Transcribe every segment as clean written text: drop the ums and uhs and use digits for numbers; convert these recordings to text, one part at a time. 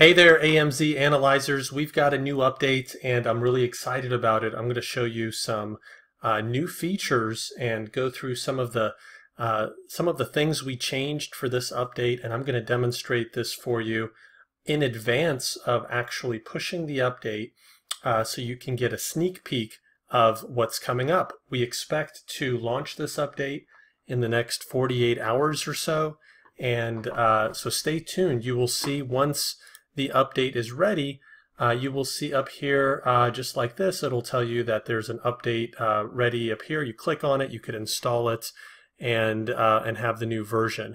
Hey there, AMZ Analyzers. We've got a new update and I'm really excited about it. I'm going to show you some new features and go through some of the things we changed for this update, and I'm going to demonstrate this for you in advance of actually pushing the update so you can get a sneak peek of what's coming up. We expect to launch this update in the next 48 hours or so, and so stay tuned. You will see once the update is ready, you will see up here just like this, it'll tell you that there's an update ready up here. You click on it, you could install it and have the new version.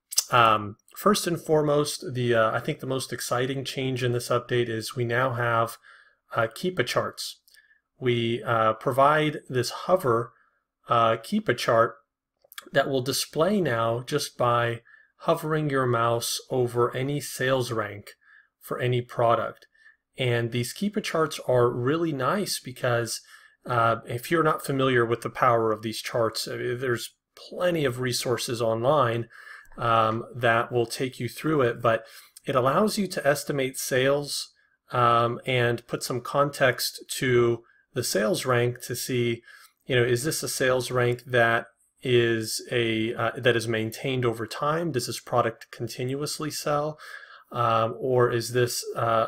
First and foremost, I think the most exciting change in this update is we now have Keepa charts. We provide this hover Keepa chart that will display now just by hovering your mouse over any sales rank for any product. And these Keepa charts are really nice because if you're not familiar with the power of these charts, there's plenty of resources online that will take you through it, but it allows you to estimate sales and put some context to the sales rank to see, is this a sales rank that is maintained over time? Does this product continuously sell? Or is this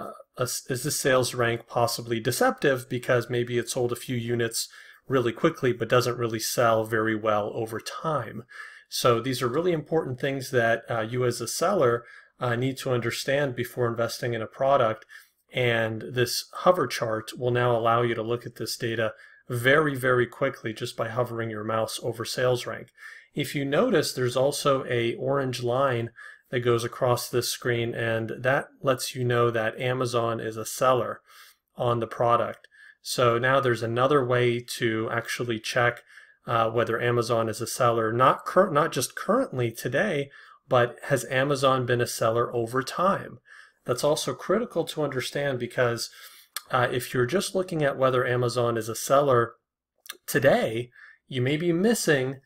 sales rank possibly deceptive because maybe it sold a few units really quickly but doesn't really sell very well over time? So these are really important things that you as a seller need to understand before investing in a product, and this hover chart will now allow you to look at this data very, very quickly just by hovering your mouse over sales rank. If you notice, there's also a orange line that goes across this screen, and that lets you know that Amazon is a seller on the product. So now there's another way to actually check whether Amazon is a seller, not just currently today, but has Amazon been a seller over time? That's also critical to understand because if you're just looking at whether Amazon is a seller today, you may be missing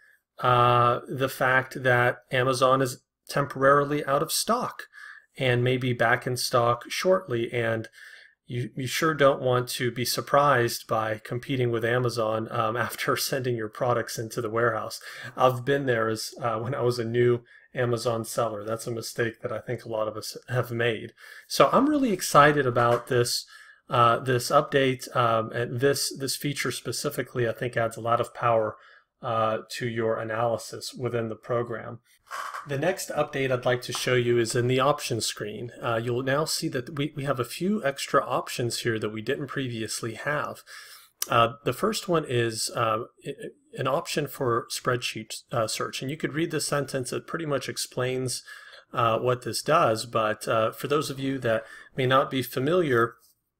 the fact that Amazon is temporarily out of stock and may be back in stock shortly, and you sure don't want to be surprised by competing with Amazon after sending your products into the warehouse. I've been there when I was a new Amazon seller. That's a mistake that I think a lot of us have made. So I'm really excited about this update, and this feature specifically I think adds a lot of power to your analysis within the program. The next update I'd like to show you is in the options screen. You'll now see that we have a few extra options here that we didn't previously have. The first one is an option for spreadsheet search, and you could read this sentence. It pretty much explains what this does, but for those of you that may not be familiar,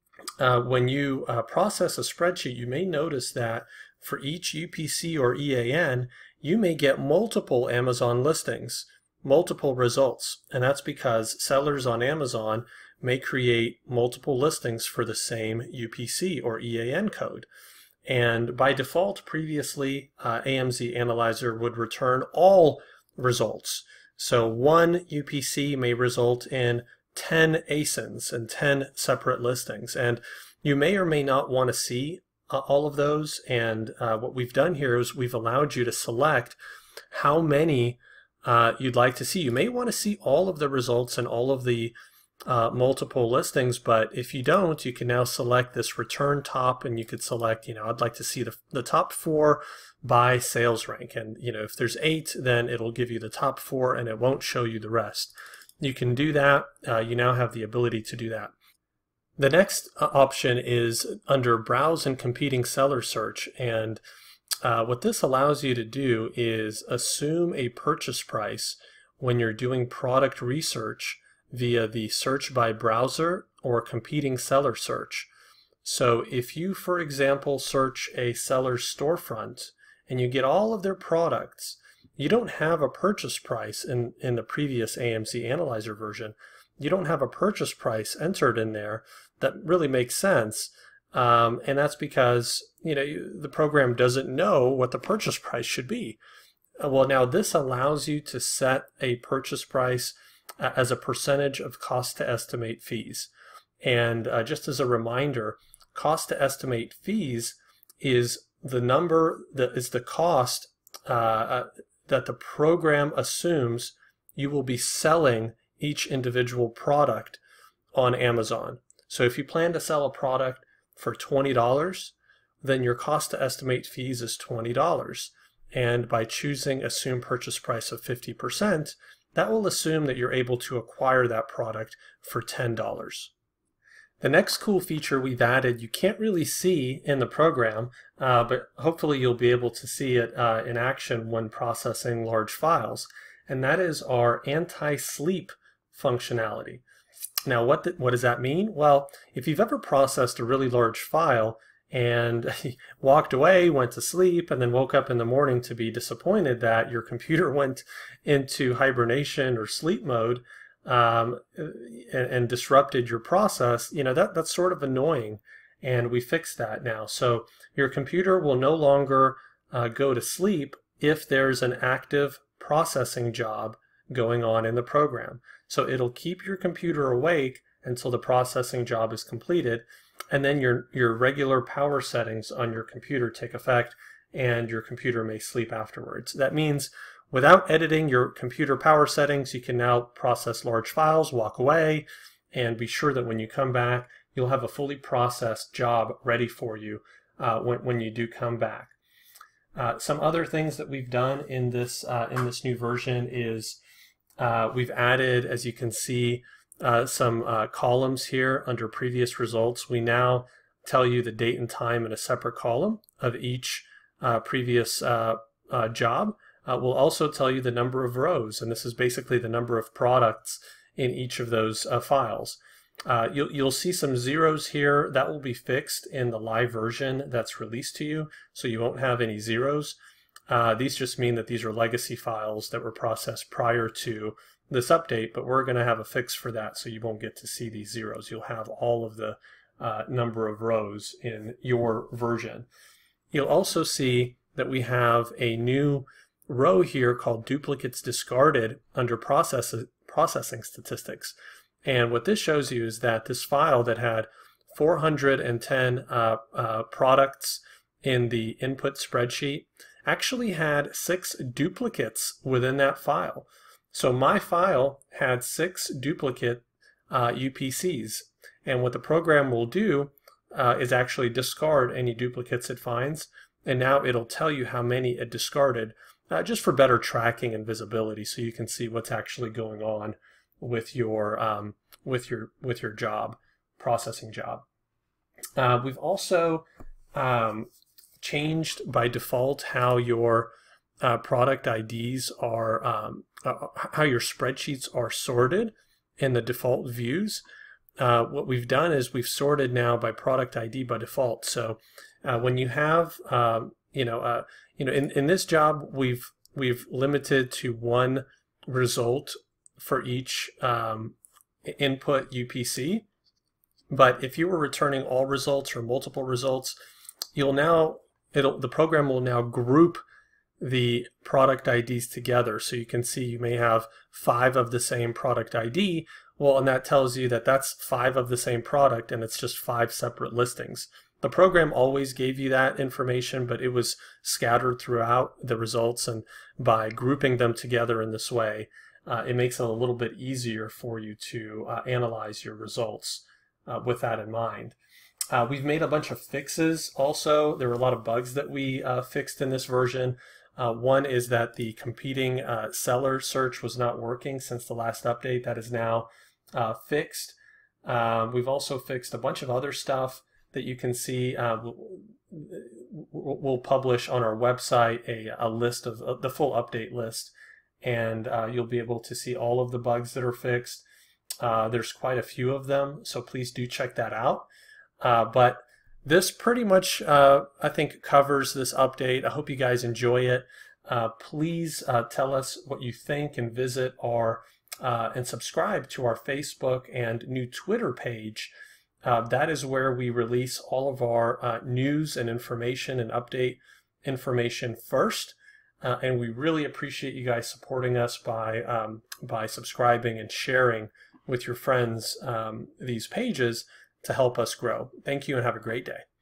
when you process a spreadsheet, you may notice that for each UPC or EAN, you may get multiple Amazon listings, multiple results, and that's because sellers on Amazon may create multiple listings for the same UPC or EAN code. And by default, previously, AMZ Analyzer would return all results. So one UPC may result in 10 ASINs and 10 separate listings, and you may or may not want to see all of those, and what we've done here is we've allowed you to select how many you'd like to see. You may want to see all of the results and all of the multiple listings, but if you don't, you can now select this return top, and you could select, I'd like to see the top 4 by sales rank, and if there's 8, then it'll give you the top 4 and it won't show you the rest. You can do that. You now have the ability to do that. The next option is under Browse and Competing Seller Search, and what this allows you to do is assume a purchase price when you're doing product research via the search by browser or competing seller search. So if you, for example, search a seller's storefront and you get all of their products, you don't have a purchase price in the previous AMZ Analyzer version. You don't have a purchase price entered in there. That really makes sense, and that's because the program doesn't know what the purchase price should be. Well, now this allows you to set a purchase price as a percentage of cost to estimate fees. And just as a reminder, cost to estimate fees is the number that is the cost that the program assumes you will be selling each individual product on Amazon. So if you plan to sell a product for $20, then your cost to estimate fees is $20. And by choosing assume purchase price of 50%, that will assume that you're able to acquire that product for $10. The next cool feature we've added, you can't really see in the program, but hopefully you'll be able to see it in action when processing large files, and that is our anti-sleep functionality. Now, what does that mean? Well, if you've ever processed a really large file and walked away, went to sleep, and then woke up in the morning to be disappointed that your computer went into hibernation or sleep mode, and disrupted your process, that's sort of annoying, and we fixed that now. So your computer will no longer go to sleep if there's an active processing job going on in the program. So it'll keep your computer awake until the processing job is completed, and then your regular power settings on your computer take effect, and your computer may sleep afterwards. That means without editing your computer power settings, you can now process large files, walk away, and be sure that when you come back, you'll have a fully processed job ready for you when you do come back. Some other things that we've done in this new version is we've added, as you can see, some columns here under previous results. We now tell you the date and time in a separate column of each previous job. We'll also tell you the number of rows, and this is basically the number of products in each of those files. You'll see some zeros here. That will be fixed in the live version that's released to you, so you won't have any zeros. These just mean that these are legacy files that were processed prior to this update, but we're going to have a fix for that, so you won't get to see these zeros. You'll have all of the number of rows in your version. You'll also see that we have a new row here called duplicates discarded under processing statistics. And what this shows you is that this file that had 410 products in the input spreadsheet actually had 6 duplicates within that file. So my file had 6 duplicate UPCs, and what the program will do is actually discard any duplicates it finds, and now it'll tell you how many it discarded, just for better tracking and visibility, so you can see what's actually going on with your job, processing job. We've also changed by default how your product IDs are, how your spreadsheets are sorted in the default views. What we've done is we've sorted now by product ID by default. So when you have, in this job, we've limited to 1 result for each input UPC. But if you were returning all results or multiple results, the program will now group the product IDs together. So you can see you may have 5 of the same product ID. Well, and that tells you that that's 5 of the same product, and it's just 5 separate listings. The program always gave you that information, but it was scattered throughout the results, and by grouping them together in this way, it makes it a little bit easier for you to analyze your results with that in mind. We've made a bunch of fixes also. There were a lot of bugs that we fixed in this version. One is that the competing seller search was not working since the last update. That is now fixed. We've also fixed a bunch of other stuff that you can see. We'll publish on our website a list of the full update list, and you'll be able to see all of the bugs that are fixed. There's quite a few of them, so please do check that out. But this pretty much, I think, covers this update. I hope you guys enjoy it. Please tell us what you think, and visit our and subscribe to our Facebook and new Twitter page. That is where we release all of our news and information and update information first. and we really appreciate you guys supporting us by subscribing and sharing with your friends these pages to help us grow. Thank you and have a great day.